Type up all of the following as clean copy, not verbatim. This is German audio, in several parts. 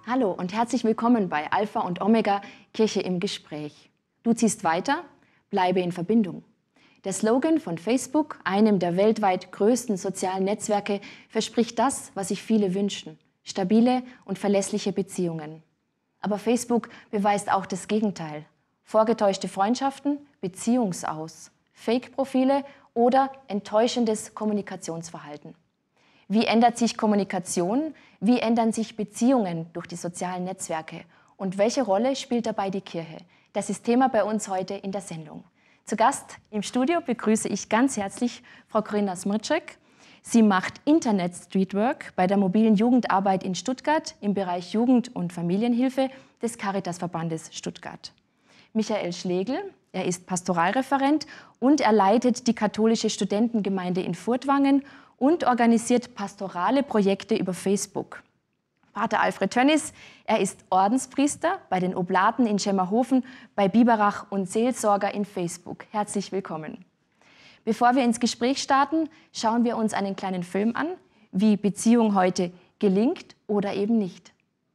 Hallo und herzlich willkommen bei Alpha und Omega Kirche im Gespräch. Du ziehst weiter, bleibe in Verbindung. Der Slogan von Facebook, einem der weltweit größten sozialen Netzwerke, verspricht das, was sich viele wünschen: stabile und verlässliche Beziehungen. Aber Facebook beweist auch das Gegenteil: vorgetäuschte Freundschaften, Beziehungsaus, Fake-Profile oder enttäuschendes Kommunikationsverhalten. Wie ändert sich Kommunikation? Wie ändern sich Beziehungen durch die sozialen Netzwerke? Und welche Rolle spielt dabei die Kirche? Das ist Thema bei uns heute in der Sendung. Zu Gast im Studio begrüße ich ganz herzlich Frau Corinna Smrček. Sie macht Internet-Streetwork bei der mobilen Jugendarbeit in Stuttgart im Bereich Jugend- und Familienhilfe des Caritasverbandes Stuttgart. Michael Schlegel, er ist Pastoralreferent und er leitet die katholische Studentengemeinde in Furtwangen und organisiert pastorale Projekte über Facebook. Pater Alfred Tönnis, er ist Ordenspriester bei den Oblaten in Schemmerhofen, bei Biberach und Seelsorger in Facebook. Herzlich willkommen. Bevor wir ins Gespräch starten, schauen wir uns einen kleinen Film an, wie Beziehung heute gelingt oder eben nicht.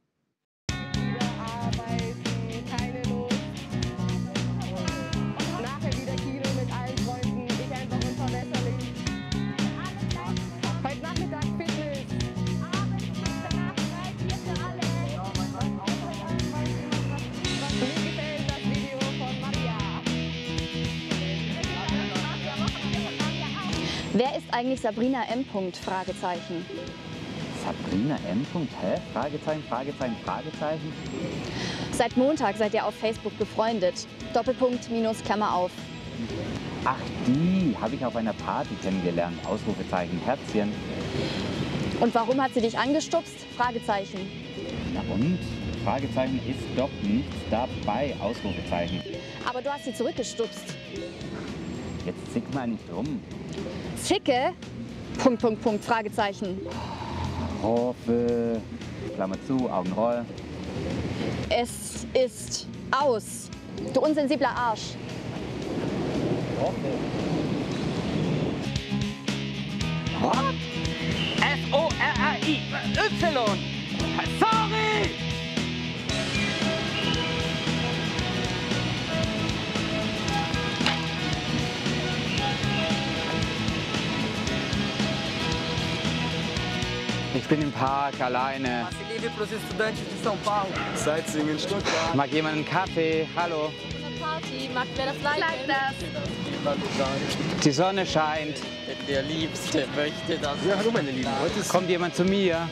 Wer ist eigentlich Sabrina M. Fragezeichen. Sabrina M. Hä? Fragezeichen, Fragezeichen, Fragezeichen? Seit Montag seid ihr auf Facebook befreundet. Doppelpunkt, Minus, Klammer auf. Ach, die habe ich auf einer Party kennengelernt. Ausrufezeichen, Herzchen. Und warum hat sie dich angestupst? Fragezeichen. Na und? Fragezeichen ist doch nichts dabei. Ausrufezeichen. Aber du hast sie zurückgestupst. Jetzt zick mal nicht rum. Zicke? Fragezeichen. Hoffe. Klammer zu, Augenroll. Es ist aus. Du unsensibler Arsch. Hoffe. What? S-O-R-R-I-Y. Sorry! Ich bin im Park alleine. Livre para os estudantes de São Paulo. Sightseeing in Stuttgart. Mag jemand einen Kaffee? Hallo. Party, macht wer das Like das. Die Sonne scheint. Der Liebste möchte das. Ja, hallo meine Lieben. Heute ist Kommt jemand zu mir?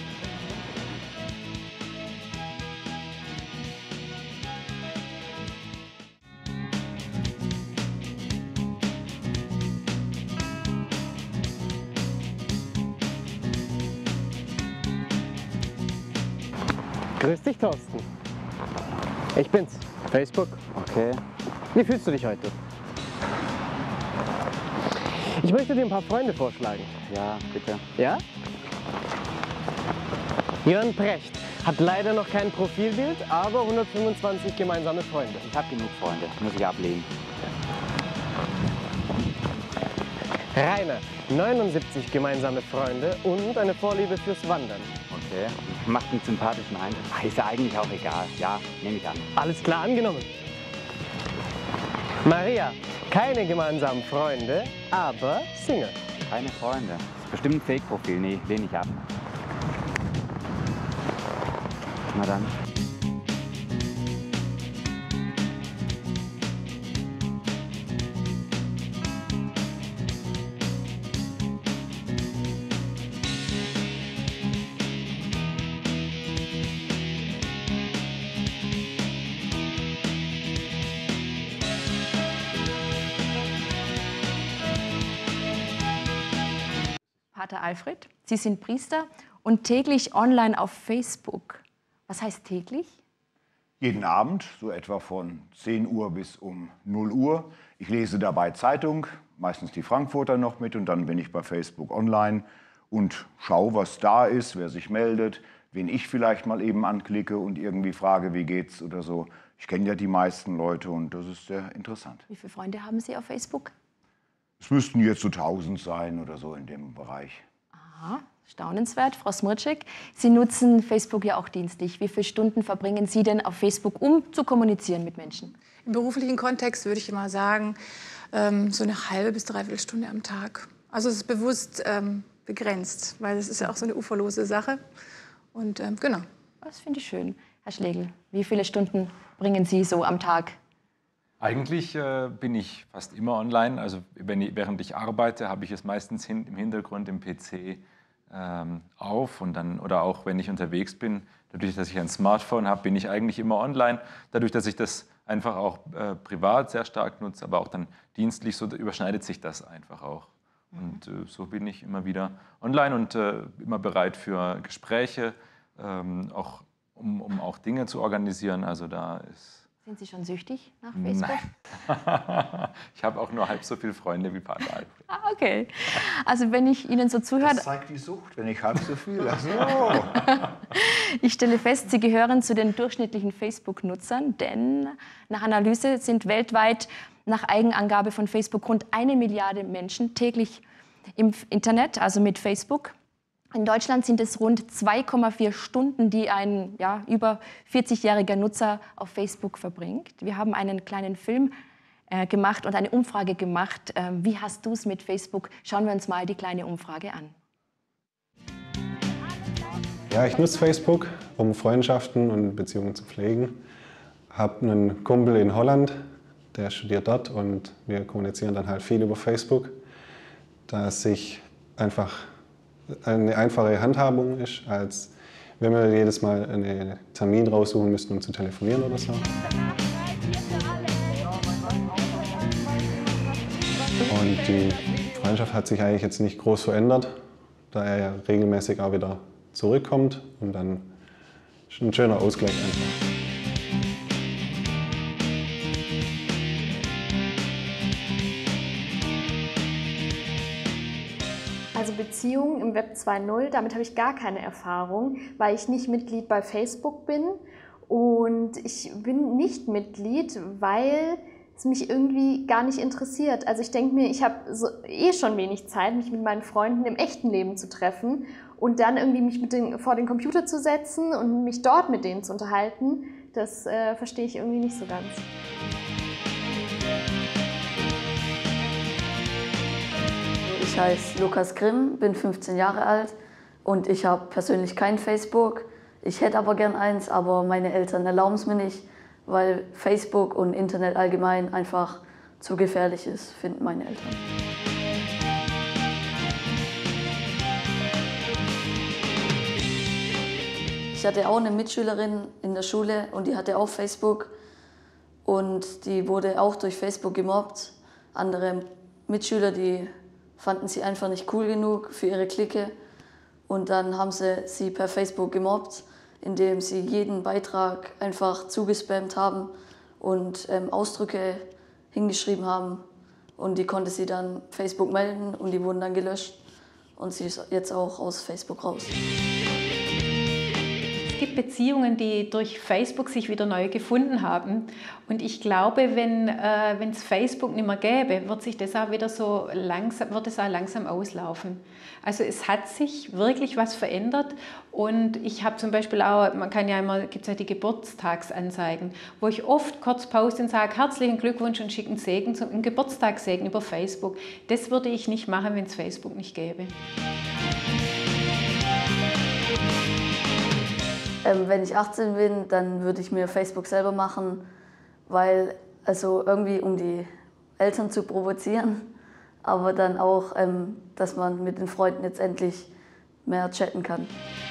Grüß dich, Thorsten. Ich bin's. Facebook. Okay. Wie fühlst du dich heute? Ich möchte dir ein paar Freunde vorschlagen. Ja, bitte. Ja? Jörn Precht hat leider noch kein Profilbild, aber 125 gemeinsame Freunde. Ich habe genug Freunde. Muss ich ablehnen. Rainer, 79 gemeinsame Freunde und eine Vorliebe fürs Wandern. Okay. Macht einen sympathischen Eindruck. Ach, ist ja eigentlich auch egal. Ja, nehme ich an. Alles klar angenommen. Maria, keine gemeinsamen Freunde, aber Single. Keine Freunde. Ist bestimmt ein Fake-Profil. Nee, lehne ich ab. Na dann. Pater Alfred, Sie sind Priester und täglich online auf Facebook. Was heißt täglich? jeden Abend, so etwa von 10 Uhr bis um 0 Uhr. Ich lese dabei Zeitung, meistens die Frankfurter noch mit, und dann bin ich bei Facebook online und schaue, was da ist, wer sich meldet, wen ich vielleicht mal eben anklicke und irgendwie frage, wie geht's oder so. Ich kenne ja die meisten Leute und das ist sehr interessant. Wie viele Freunde haben Sie auf Facebook? Es müssten jetzt so 1000 sein oder so in dem Bereich. Aha. Staunenswert. Frau Smrček, Sie nutzen Facebook ja auch dienstlich. Wie viele Stunden verbringen Sie denn auf Facebook, um zu kommunizieren mit Menschen? Im beruflichen Kontext würde ich immer sagen, so eine halbe bis dreiviertel Stunde am Tag. Also es ist bewusst begrenzt, weil es ist ja auch so eine uferlose Sache. Und genau. Das finde ich schön. Herr Schlegel, wie viele Stunden bringen Sie so am Tag? Eigentlich bin ich fast immer online. Also während ich arbeite, habe ich es meistens im Hintergrund im PC auf und dann, oder auch wenn ich unterwegs bin, dadurch, dass ich ein Smartphone habe, bin ich eigentlich immer online. Dadurch, dass ich das einfach auch privat sehr stark nutze, aber auch dann dienstlich, so überschneidet sich das einfach auch. Und so bin ich immer wieder online und immer bereit für Gespräche, auch um auch Dinge zu organisieren. Also da ist... Sind Sie schon süchtig nach Facebook? Nein. Ich habe auch nur halb so viele Freunde wie Pater Alfred. Ah, okay. Also wenn ich Ihnen so zuhöre... Das zeigt die Sucht, wenn ich halb so viel. Ach so. Ich stelle fest, Sie gehören zu den durchschnittlichen Facebook-Nutzern, denn nach Analyse sind weltweit nach Eigenangabe von Facebook rund 1 Milliarde Menschen täglich im Internet, also mit Facebook. In Deutschland sind es rund 2,4 Stunden, die ein über 40-jähriger Nutzer auf Facebook verbringt. Wir haben einen kleinen Film gemacht und eine Umfrage gemacht. Wie hast du es mit Facebook? Schauen wir uns mal die kleine Umfrage an. Ja, ich nutze Facebook, um Freundschaften und Beziehungen zu pflegen. Ich habe einen Kumpel in Holland, der studiert dort und wir kommunizieren dann halt viel über Facebook, da es sich einfach eine einfache Handhabung ist, als wenn wir jedes Mal einen Termin raussuchen müssten, um zu telefonieren oder so. Und die Freundschaft hat sich eigentlich jetzt nicht groß verändert, da er ja regelmäßig auch wieder zurückkommt und dann ist ein schöner Ausgleich einfach. Also Beziehungen im Web 2.0, damit habe ich gar keine Erfahrung, weil ich nicht Mitglied bei Facebook bin. Und ich bin nicht Mitglied, weil es mich irgendwie gar nicht interessiert. Also ich denke mir, ich habe schon wenig Zeit, mich mit meinen Freunden im echten Leben zu treffen und dann irgendwie mich vor den Computer zu setzen und mich dort mit denen zu unterhalten, das verstehe ich irgendwie nicht so ganz. Ich heiße Lukas Grimm, bin 15 Jahre alt und ich habe persönlich kein Facebook. Ich hätte aber gern eins, aber meine Eltern erlauben es mir nicht, weil Facebook und Internet allgemein einfach zu gefährlich ist, finden meine Eltern. Ich hatte auch eine Mitschülerin in der Schule und die hatte auch Facebook und die wurde auch durch Facebook gemobbt. Andere Mitschüler, die fanden sie einfach nicht cool genug für ihre Clique und dann haben sie per Facebook gemobbt, indem sie jeden Beitrag einfach zugespammt haben und Ausdrücke hingeschrieben haben und die konnte sie dann Facebook melden und die wurden dann gelöscht und sie ist jetzt auch aus Facebook raus. Es gibt Beziehungen, die durch Facebook sich wieder neu gefunden haben. Und ich glaube, wenn es Facebook nicht mehr gäbe, wird sich das auch wieder langsam auslaufen. Also es hat sich wirklich was verändert. Und ich habe zum Beispiel auch, gibt es ja die Geburtstagsanzeigen, wo ich oft kurz poste und sage, herzlichen Glückwunsch und schicke einen Geburtstagssegen über Facebook. Das würde ich nicht machen, wenn es Facebook nicht gäbe. Wenn ich 18 bin, dann würde ich mir Facebook selber machen, weil, also irgendwie um die Eltern zu provozieren, aber dann auch, dass man mit den Freunden jetzt endlich mehr chatten kann.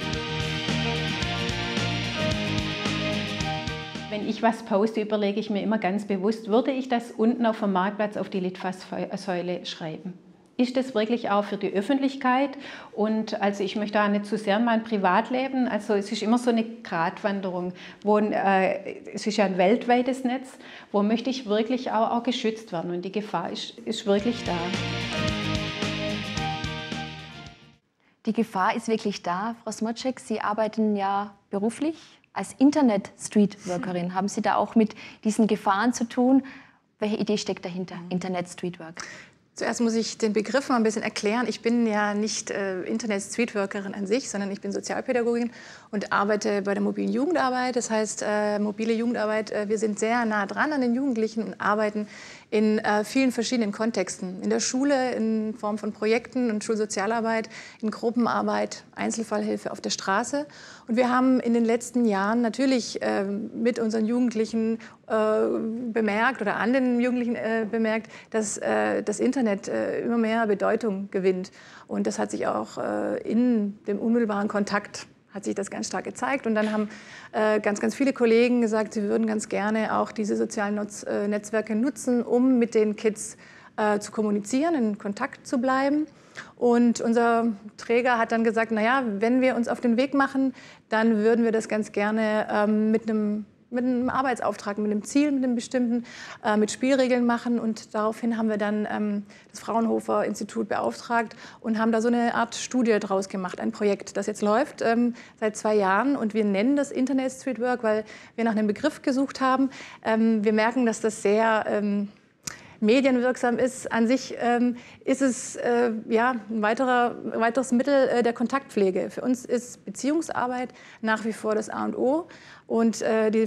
Wenn ich was poste, überlege ich mir immer ganz bewusst, würde ich das unten auf dem Marktplatz auf die Litfaßsäule schreiben? Ist das wirklich auch für die Öffentlichkeit? Und also ich möchte auch nicht zu sehr in mein Privatleben, also es ist immer so eine Gratwanderung, es ist ja ein weltweites Netz, wo möchte ich wirklich auch geschützt werden und die Gefahr ist wirklich da. Die Gefahr ist wirklich da. Frau Smrček, Sie arbeiten ja beruflich als Internet-Streetworkerin. Haben Sie da auch mit diesen Gefahren zu tun? Welche Idee steckt dahinter, Internet-Streetwork? Zuerst muss ich den Begriff mal ein bisschen erklären. Ich bin ja nicht Internet-Streetworkerin an sich, sondern ich bin Sozialpädagogin und arbeite bei der mobilen Jugendarbeit. Das heißt, mobile Jugendarbeit, wir sind sehr nah dran an den Jugendlichen und arbeiten in vielen verschiedenen Kontexten. In der Schule in Form von Projekten und Schulsozialarbeit, in Gruppenarbeit, Einzelfallhilfe auf der Straße. Und wir haben in den letzten Jahren natürlich mit unseren Jugendlichen bemerkt oder an den Jugendlichen bemerkt, dass das Internet immer mehr Bedeutung gewinnt. Und das hat sich auch in dem unmittelbaren Kontakt hat sich das ganz stark gezeigt. Und dann haben ganz viele Kollegen gesagt, sie würden ganz gerne auch diese sozialen Netzwerke nutzen, um mit den Kids zu kommunizieren, in Kontakt zu bleiben. Und unser Träger hat dann gesagt, naja, wenn wir uns auf den Weg machen, dann würden wir das ganz gerne mit einem Arbeitsauftrag, mit einem Ziel, mit einem bestimmten, mit Spielregeln machen. Und daraufhin haben wir dann das Fraunhofer Institut beauftragt und haben da so eine Art Studie draus gemacht, ein Projekt, das jetzt läuft seit 2 Jahren. Und wir nennen das Internet Streetwork, weil wir nach einem Begriff gesucht haben. Wir merken, dass das sehr medienwirksam ist. An sich ist es ja, ein weiteres Mittel der Kontaktpflege. Für uns ist Beziehungsarbeit nach wie vor das A und O und die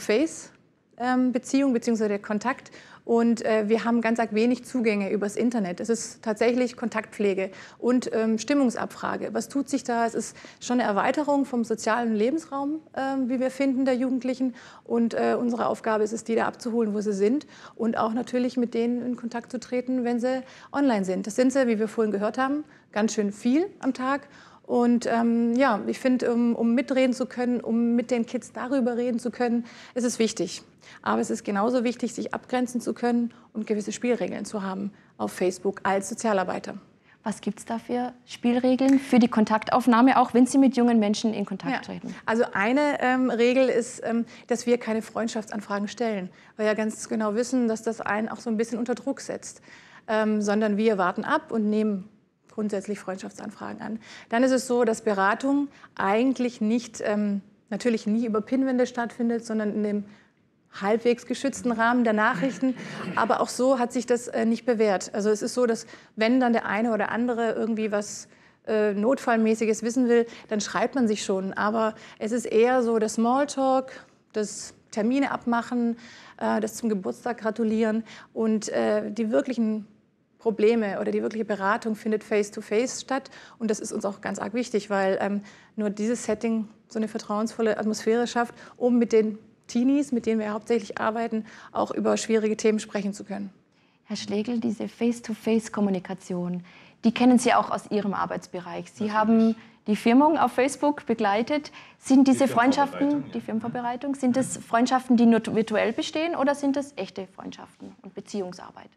Face-to-Face-Beziehung bzw. der Kontakt. Und wir haben ganz arg wenig Zugänge übers Internet. Es ist tatsächlich Kontaktpflege und Stimmungsabfrage. Was tut sich da? Es ist schon eine Erweiterung vom sozialen Lebensraum, wie wir finden, der Jugendlichen. Und unsere Aufgabe ist es, die da abzuholen, wo sie sind. Und auch natürlich mit denen in Kontakt zu treten, wenn sie online sind. Das sind sie, wie wir vorhin gehört haben, ganz schön viel am Tag. Und ja, ich finde, um mitreden zu können, um mit den Kids darüber reden zu können, ist es wichtig. Aber es ist genauso wichtig, sich abgrenzen zu können und gewisse Spielregeln zu haben auf Facebook als Sozialarbeiter. Was gibt es da für Spielregeln für die Kontaktaufnahme, auch wenn Sie mit jungen Menschen in Kontakt treten? Also eine Regel ist, dass wir keine Freundschaftsanfragen stellen, weil wir ja ganz genau wissen, dass das einen auch so ein bisschen unter Druck setzt. Sondern wir warten ab und nehmen grundsätzlich Freundschaftsanfragen an. Dann ist es so, dass Beratung eigentlich nicht, natürlich nie über Pinwände stattfindet, sondern in dem halbwegs geschützten Rahmen der Nachrichten. Aber auch so hat sich das nicht bewährt. Also es ist so, dass wenn dann der eine oder andere irgendwie was Notfallmäßiges wissen will, dann schreibt man sich schon. Aber es ist eher so der Smalltalk, das Termine abmachen, das zum Geburtstag gratulieren und die wirklichen Probleme oder die wirkliche Beratung findet face-to-face statt. Und das ist uns auch ganz arg wichtig, weil nur dieses Setting so eine vertrauensvolle Atmosphäre schafft, um mit den Teenies, mit denen wir hauptsächlich arbeiten, auch über schwierige Themen sprechen zu können. Herr Schlegel, diese Face-to-Face-Kommunikation, die kennen Sie auch aus Ihrem Arbeitsbereich. Sie haben die Firmung auf Facebook begleitet. Sind diese Freundschaften, die Firmenvorbereitung, sind das Freundschaften, die nur virtuell bestehen oder sind das echte Freundschaften und Beziehungsarbeit?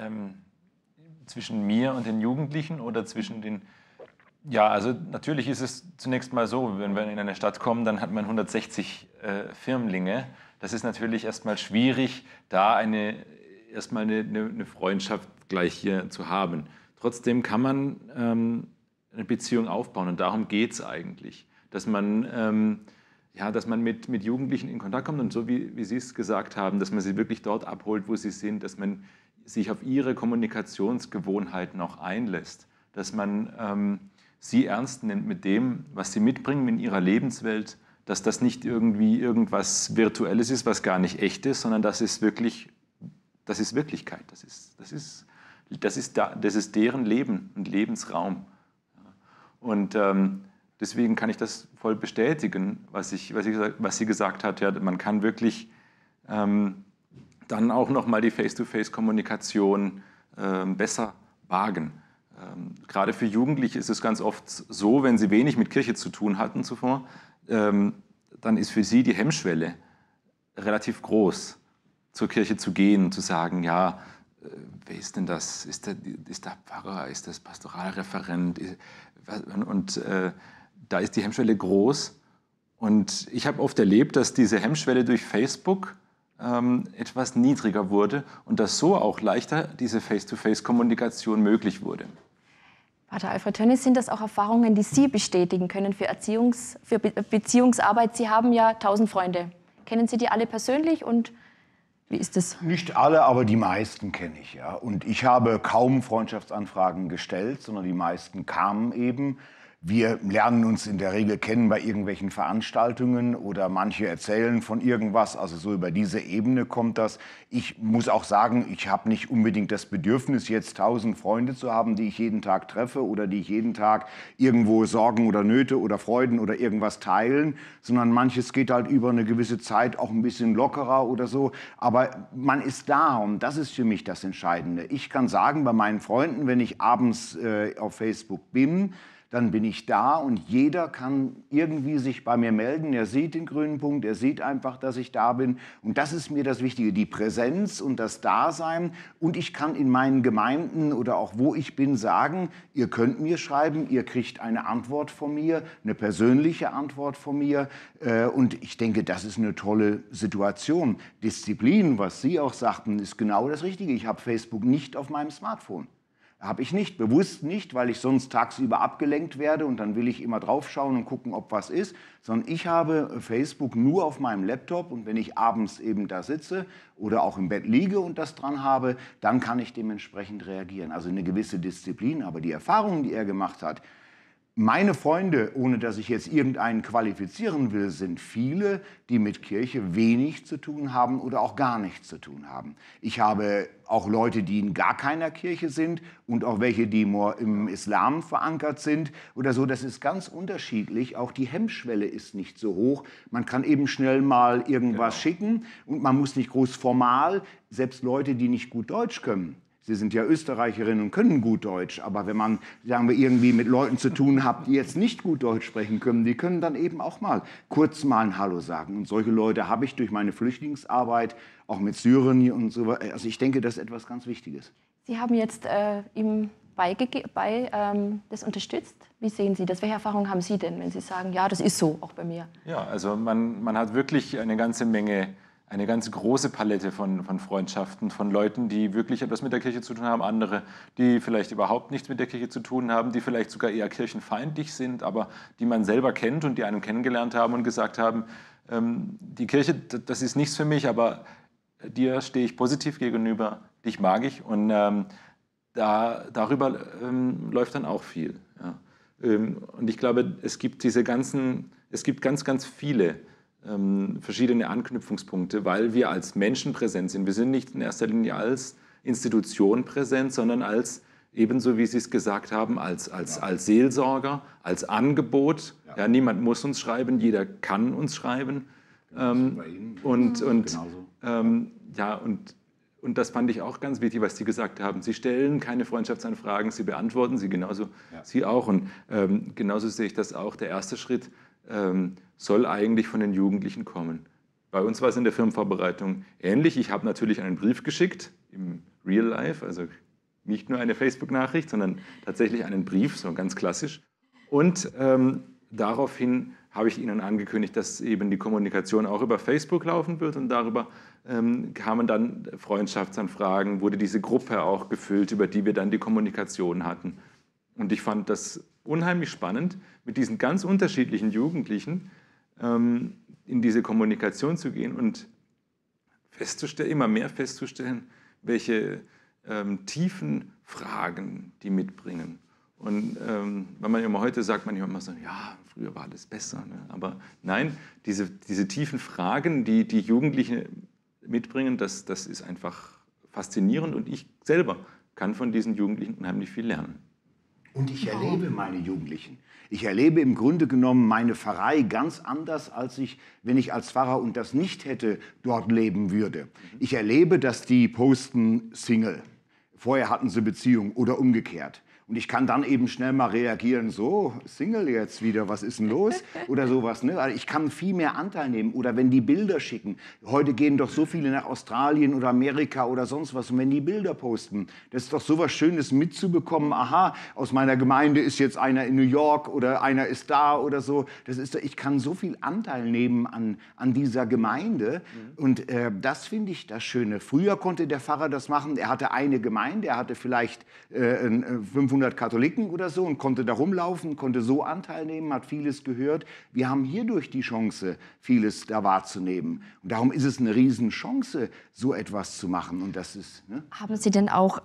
Zwischen mir und den Jugendlichen oder zwischen den... Ja, also natürlich ist es zunächst mal so, wenn wir in eine Stadt kommen, dann hat man 160 Firmlinge. Das ist natürlich erstmal schwierig, da erstmal eine Freundschaft gleich hier zu haben. Trotzdem kann man eine Beziehung aufbauen und darum geht es eigentlich, dass man mit Jugendlichen in Kontakt kommt und so wie Sie es gesagt haben, dass man sie wirklich dort abholt, wo sie sind, dass man sich auf ihre Kommunikationsgewohnheiten auch einlässt, dass man sie ernst nimmt mit dem, was sie mitbringen in ihrer Lebenswelt, dass das nicht irgendwie irgendwas Virtuelles ist, was gar nicht echt ist, sondern das ist Wirklichkeit, das ist deren Leben und Lebensraum. Und deswegen kann ich das voll bestätigen, was sie gesagt hat. Ja, man kann wirklich dann auch nochmal die Face-to-Face-Kommunikation besser wagen. Gerade für Jugendliche ist es ganz oft so, wenn sie wenig mit Kirche zu tun hatten zuvor, dann ist für sie die Hemmschwelle relativ groß, zur Kirche zu gehen und zu sagen, ja, wer ist denn das? Ist der Pfarrer? Ist das Pastoralreferent? Und da ist die Hemmschwelle groß. Und ich habe oft erlebt, dass diese Hemmschwelle durch Facebook etwas niedriger wurde und dass so auch leichter diese Face-to-Face-Kommunikation möglich wurde. Pater Alfred Tönnis, sind das auch Erfahrungen, die Sie bestätigen können für Beziehungsarbeit? Sie haben ja 1000 Freunde. Kennen Sie die alle persönlich und Wie ist das? Nicht alle, aber die meisten kenne ich, ja. Und ich habe kaum Freundschaftsanfragen gestellt, sondern die meisten kamen eben. Wir lernen uns in der Regel kennen bei irgendwelchen Veranstaltungen oder manche erzählen von irgendwas. Also so über diese Ebene kommt das. Ich muss auch sagen, ich habe nicht unbedingt das Bedürfnis, jetzt 1000 Freunde zu haben, die ich jeden Tag treffe oder die ich jeden Tag irgendwo Sorgen oder Nöte oder Freuden oder irgendwas teilen, sondern manches geht halt über eine gewisse Zeit auch ein bisschen lockerer oder so. Aber man ist da und das ist für mich das Entscheidende. Ich kann sagen, bei meinen Freunden, wenn ich abends auf Facebook bin, dann bin ich da und jeder kann irgendwie sich bei mir melden. Er sieht den grünen Punkt, er sieht einfach, dass ich da bin. Und das ist mir das Wichtige, die Präsenz und das Dasein. Und ich kann in meinen Gemeinden oder auch wo ich bin sagen, ihr könnt mir schreiben, ihr kriegt eine Antwort von mir, eine persönliche Antwort von mir. Und ich denke, das ist eine tolle Situation. Disziplin, was Sie auch sagten, ist genau das Richtige. Ich habe Facebook nicht auf meinem Smartphone. Habe ich nicht, bewusst nicht, weil ich sonst tagsüber abgelenkt werde und dann will ich immer draufschauen und gucken, ob was ist, sondern ich habe Facebook nur auf meinem Laptop und wenn ich abends eben da sitze oder auch im Bett liege und das dran habe, dann kann ich dementsprechend reagieren. Also eine gewisse Disziplin, aber die Erfahrungen, die er gemacht hat, meine Freunde, ohne dass ich jetzt irgendeinen qualifizieren will, sind viele, die mit Kirche wenig zu tun haben oder auch gar nichts zu tun haben. Ich habe auch Leute, die in gar keiner Kirche sind und auch welche, die nur im Islam verankert sind oder so. Das ist ganz unterschiedlich. Auch die Hemmschwelle ist nicht so hoch. Man kann eben schnell mal irgendwas schicken und man muss nicht groß formal, selbst Leute, die nicht gut Deutsch können. Sie sind ja Österreicherinnen und können gut Deutsch, aber wenn man, sagen wir, irgendwie mit Leuten zu tun hat, die jetzt nicht gut Deutsch sprechen können, die können dann eben auch mal kurz mal ein Hallo sagen. Und solche Leute habe ich durch meine Flüchtlingsarbeit, auch mit Syrien und so weiter. Also ich denke, das ist etwas ganz Wichtiges. Sie haben jetzt ihm das unterstützt. Wie sehen Sie das? Welche Erfahrungen haben Sie denn, wenn Sie sagen, ja, das ist so, auch bei mir? Ja, also man hat wirklich eine ganze Menge, eine ganz große Palette von Freundschaften, von Leuten, die wirklich etwas mit der Kirche zu tun haben, andere, die vielleicht überhaupt nichts mit der Kirche zu tun haben, die vielleicht sogar eher kirchenfeindlich sind, aber die man selber kennt und die einen kennengelernt haben und gesagt haben, die Kirche, das ist nichts für mich, aber dir stehe ich positiv gegenüber, dich mag ich und darüber läuft dann auch viel. Ja. Und ich glaube, es gibt ganz, ganz viele verschiedene Anknüpfungspunkte, weil wir als Menschen präsent sind. Wir sind nicht in erster Linie als Institution präsent, sondern als, ebenso wie Sie es gesagt haben, als Seelsorger, als Angebot. Ja. Ja, niemand muss uns schreiben, jeder kann uns schreiben. Und das fand ich auch ganz wichtig, was Sie gesagt haben. Sie stellen keine Freundschaftsanfragen, Sie beantworten sie genauso, Sie auch. Und genauso sehe ich das auch. Der erste Schritt soll eigentlich von den Jugendlichen kommen. Bei uns war es in der Firmenvorbereitung ähnlich. Ich habe natürlich einen Brief geschickt, im Real Life, also nicht nur eine Facebook-Nachricht, sondern tatsächlich einen Brief, so ganz klassisch. Und daraufhin habe ich Ihnen angekündigt, dass eben die Kommunikation auch über Facebook laufen wird und darüber kamen dann Freundschaftsanfragen, wurde diese Gruppe auch gefüllt, über die wir dann die Kommunikation hatten. Und ich fand das unheimlich spannend, mit diesen ganz unterschiedlichen Jugendlichen in diese Kommunikation zu gehen und immer mehr festzustellen, welche tiefen Fragen die mitbringen. Und wenn man immer heute sagt, man immer so, ja, früher war alles besser. Ne? Aber nein, diese tiefen Fragen, die die Jugendlichen mitbringen, das ist einfach faszinierend und ich selber kann von diesen Jugendlichen unheimlich viel lernen. Und ich erlebe meine Jugendlichen. Ich erlebe im Grunde genommen meine Pfarrei ganz anders, als wenn ich als Pfarrer und das nicht hätte, dort leben würde. Ich erlebe, dass die posten Single. Vorher hatten sie Beziehung oder umgekehrt. Und ich kann dann eben schnell mal reagieren, so, Single jetzt wieder, was ist denn los? Oder sowas. Ne? Also ich kann viel mehr Anteil nehmen. Oder wenn die Bilder schicken. Heute gehen doch so viele nach Australien oder Amerika oder sonst was. Und wenn die Bilder posten, das ist doch so was Schönes mitzubekommen. Aha, aus meiner Gemeinde ist jetzt einer in New York oder einer ist da oder so. Ich kann so viel Anteil nehmen an dieser Gemeinde. Und das finde ich das Schöne. Früher konnte der Pfarrer das machen. Er hatte eine Gemeinde, er hatte vielleicht 500 500 Katholiken oder so und konnte da rumlaufen, konnte so Anteil nehmen, hat vieles gehört. Wir haben hierdurch die Chance, vieles da wahrzunehmen. Und darum ist es eine Riesenchance, so etwas zu machen. Und das ist, ne? Haben Sie denn auch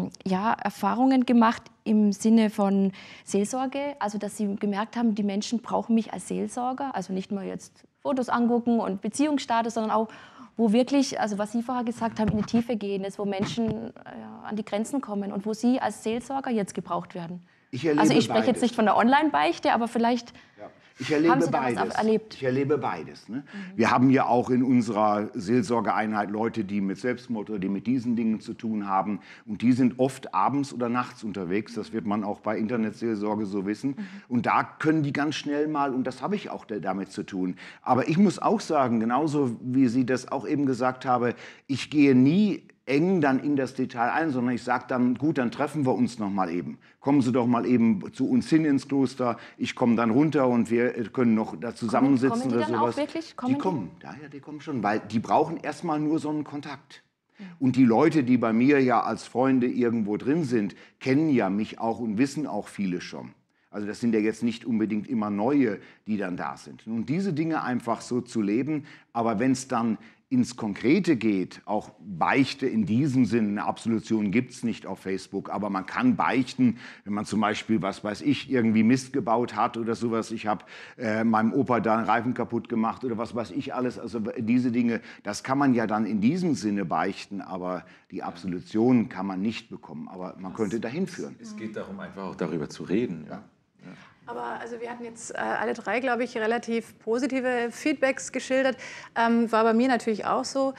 Erfahrungen gemacht im Sinne von Seelsorge? Also, dass Sie gemerkt haben, die Menschen brauchen mich als Seelsorger? Also nicht nur jetzt Fotos angucken und Beziehungsstatus, sondern auch, wo wirklich, also was Sie vorher gesagt haben, in die Tiefe gehen ist, wo Menschen an die Grenzen kommen und wo Sie als Seelsorger jetzt gebraucht werden. Ich spreche jetzt nicht von der Online-Beichte, aber vielleicht Ich erlebe haben Sie da beides. was erlebt. Ich erlebe beides. Ne? Wir haben ja auch in unserer Seelsorgeeinheit Leute, die mit Selbstmord oder die mit diesen Dingen zu tun haben. Und die sind oft abends oder nachts unterwegs. Das wird man auch bei Internetseelsorge so wissen. Und da können die ganz schnell mal, und das habe ich auch damit zu tun. Aber ich muss auch sagen, genauso wie Sie das auch eben gesagt haben, ich gehe nie eng dann in das Detail ein, sondern ich sage dann, gut, dann treffen wir uns noch mal eben. Kommen Sie doch mal eben zu uns hin ins Kloster, ich komme dann runter und wir können noch da zusammensitzen kommen die oder dann sowas. Auch wirklich? Die kommen schon, weil die brauchen erstmal nur so einen Kontakt. Und die Leute, die bei mir ja als Freunde irgendwo drin sind, kennen ja mich auch und wissen auch viele schon. Also das sind ja jetzt nicht unbedingt immer Neue, die dann da sind. Und diese Dinge einfach so zu leben, aber wenn es dann ins Konkrete geht, auch Beichte in diesem Sinne, eine Absolution gibt es nicht auf Facebook, aber man kann beichten, wenn man zum Beispiel, was weiß ich, irgendwie Mist gebaut hat oder sowas. Ich habe meinem Opa da einen Reifen kaputt gemacht oder was weiß ich alles. Also diese Dinge, das kann man ja dann in diesem Sinne beichten, aber die Absolution kann man nicht bekommen. Aber man könnte dahin führen. Es geht darum, einfach auch darüber zu reden. Ja. Aber also wir hatten jetzt alle drei, glaube ich, relativ positive Feedbacks geschildert. War bei mir natürlich auch so.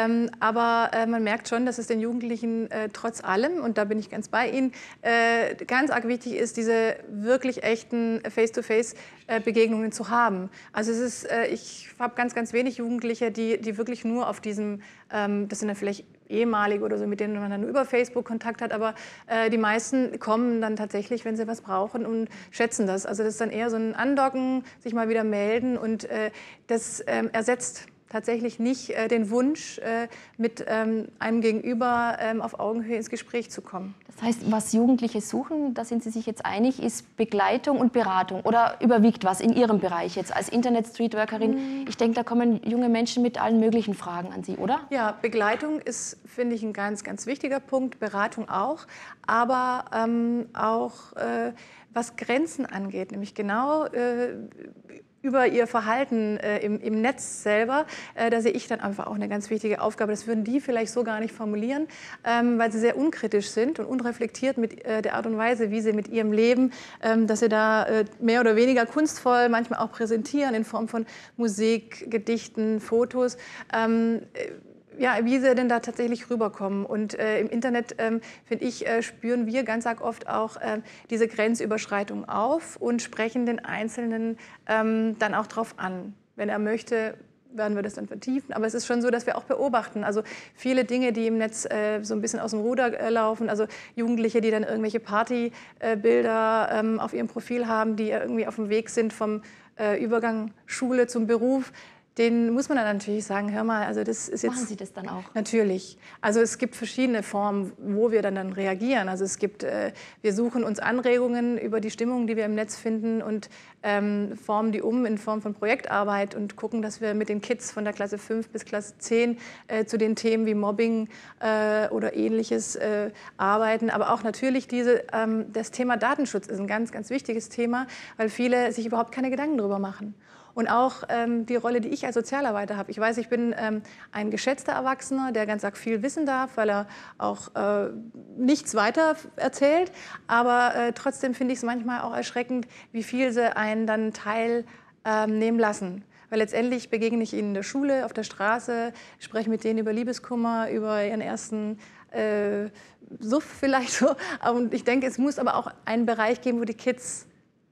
Aber man merkt schon, dass es den Jugendlichen trotz allem, und da bin ich ganz bei Ihnen, ganz arg wichtig ist, diese wirklich echten Face-to-Face-Begegnungen zu haben. Also es ist, ich habe ganz, ganz wenig Jugendliche, die wirklich nur auf diesem, das sind dann vielleicht ehemalige oder so, mit denen man dann nur über Facebook Kontakt hat, aber die meisten kommen dann tatsächlich, wenn sie was brauchen und schätzen das. Also das ist dann eher so ein Andocken, sich mal wieder melden und das ersetzt tatsächlich nicht den Wunsch, mit einem Gegenüber auf Augenhöhe ins Gespräch zu kommen. Das heißt, was Jugendliche suchen, da sind Sie sich jetzt einig, ist Begleitung und Beratung. Oder überwiegt was in Ihrem Bereich jetzt als Internet-Streetworkerin? Ich denke, da kommen junge Menschen mit allen möglichen Fragen an Sie, oder? Ja, Begleitung ist, finde ich, ein ganz, ganz wichtiger Punkt. Beratung auch. Aber auch was Grenzen angeht, nämlich genau über ihr Verhalten im Netz selber, da sehe ich dann einfach auch eine ganz wichtige Aufgabe. Das würden die vielleicht so gar nicht formulieren, weil sie sehr unkritisch sind und unreflektiert mit der Art und Weise, wie sie mit ihrem Leben, dass sie da mehr oder weniger kunstvoll manchmal auch präsentieren in Form von Musik, Gedichten, Fotos. Ja, wie sie denn da tatsächlich rüberkommen. Und im Internet, finde ich, spüren wir ganz arg oft auch diese Grenzüberschreitung auf und sprechen den Einzelnen dann auch drauf an. Wenn er möchte, werden wir das dann vertiefen. Aber es ist schon so, dass wir auch beobachten. Also viele Dinge, die im Netz so ein bisschen aus dem Ruder laufen. Also Jugendliche, die dann irgendwelche Partybilder auf ihrem Profil haben, die irgendwie auf dem Weg sind vom Übergang Schule zum Beruf. Den muss man dann natürlich sagen, hör mal, also das ist jetzt... Machen Sie das dann auch? Natürlich. Also es gibt verschiedene Formen, wo wir dann reagieren. Also es gibt, wir suchen uns Anregungen über die Stimmung, die wir im Netz finden und formen die um in Form von Projektarbeit und gucken, dass wir mit den Kids von der Klasse 5 bis Klasse 10 zu den Themen wie Mobbing oder Ähnliches arbeiten. Aber auch natürlich das Thema Datenschutz ist ein ganz, ganz wichtiges Thema, weil viele sich überhaupt keine Gedanken darüber machen. Und auch die Rolle, die ich als Sozialarbeiter habe. Ich weiß, ich bin ein geschätzter Erwachsener, der ganz arg viel wissen darf, weil er auch nichts weiter erzählt. Aber trotzdem finde ich es manchmal auch erschreckend, wie viel sie einen dann teilnehmen lassen. Weil letztendlich begegne ich ihnen in der Schule, auf der Straße, spreche mit denen über Liebeskummer, über ihren ersten Suff vielleicht so. Und ich denke, es muss aber auch einen Bereich geben, wo die Kids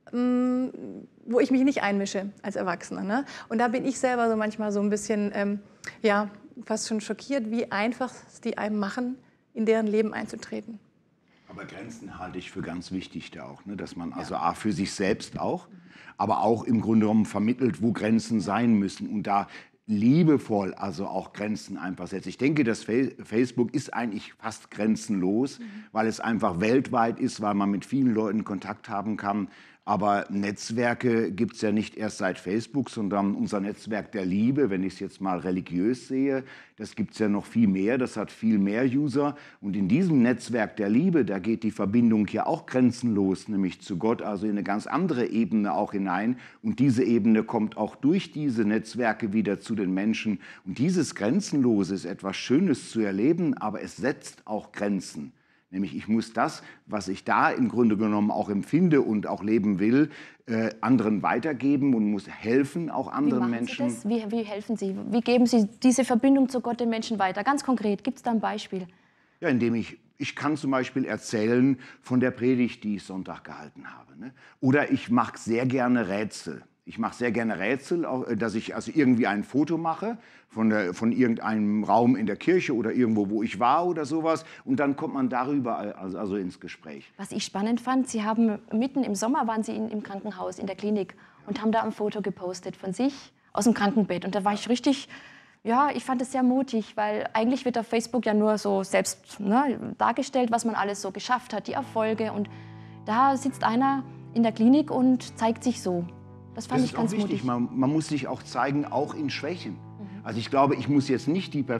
wo ich mich nicht einmische als Erwachsener. Ne? Und da bin ich selber so manchmal so ein bisschen, ja, fast schon schockiert, wie einfach es die einem machen, in deren Leben einzutreten. Aber Grenzen halte ich für ganz wichtig da auch, ne? Dass man also A, für sich selbst auch, aber auch im Grunde genommen vermittelt, wo Grenzen sein müssen. Und da liebevoll also auch Grenzen einfach setzt. Ich denke, dass Facebook ist eigentlich fast grenzenlos, weil es einfach weltweit ist, weil man mit vielen Leuten Kontakt haben kann. Aber Netzwerke gibt es ja nicht erst seit Facebook, sondern unser Netzwerk der Liebe, wenn ich es jetzt mal religiös sehe, das gibt es ja noch viel mehr, das hat viel mehr User. Und in diesem Netzwerk der Liebe, da geht die Verbindung ja auch grenzenlos, nämlich zu Gott, also in eine ganz andere Ebene auch hinein. Und diese Ebene kommt auch durch diese Netzwerke wieder zu den Menschen. Und dieses Grenzenlose ist etwas Schönes zu erleben, aber es setzt auch Grenzen. Nämlich ich muss das, was ich da im Grunde genommen auch empfinde und auch leben will, anderen weitergeben und muss helfen, auch anderen Menschen. Sie das? Wie helfen Sie? Wie geben Sie diese Verbindung zu Gott den Menschen weiter? Ganz konkret, gibt es da ein Beispiel? Ja, indem ich kann zum Beispiel erzählen von der Predigt, die ich Sonntag gehalten habe. Ne? Oder ich mache sehr gerne Rätsel. Ich mache sehr gerne Rätsel, dass ich also irgendwie ein Foto mache von irgendeinem Raum in der Kirche oder irgendwo, wo ich war oder sowas. Und dann kommt man darüber also ins Gespräch. Was ich spannend fand, Sie haben mitten im Sommer waren Sie im Krankenhaus, in der Klinik und haben da ein Foto gepostet von sich aus dem Krankenbett. Und da war ich richtig, ja, ich fand es sehr mutig, weil eigentlich wird auf Facebook ja nur so selbst dargestellt, was man alles so geschafft hat, die Erfolge. Und da sitzt einer in der Klinik und zeigt sich so. Das fand ich ganz mutig. Man muss sich auch zeigen, auch in Schwächen. Also ich glaube, ich muss jetzt nicht der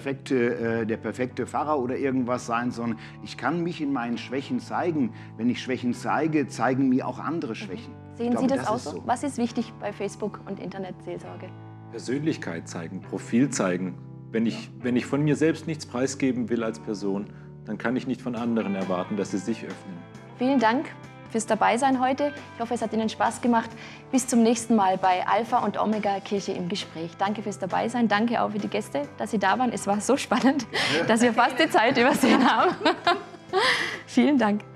perfekte Pfarrer oder irgendwas sein, sondern ich kann mich in meinen Schwächen zeigen. Wenn ich Schwächen zeige, zeigen mir auch andere Schwächen. Sehen Sie das auch so? Was ist wichtig bei Facebook und Internetseelsorge? Persönlichkeit zeigen, Profil zeigen. Wenn ich von mir selbst nichts preisgeben will als Person, dann kann ich nicht von anderen erwarten, dass sie sich öffnen. Vielen Dank fürs Dabeisein heute. Ich hoffe, es hat Ihnen Spaß gemacht. Bis zum nächsten Mal bei Alpha und Omega Kirche im Gespräch. Danke fürs Dabeisein. Danke auch für die Gäste, dass Sie da waren. Es war so spannend, dass wir fast die Zeit übersehen haben. Vielen Dank.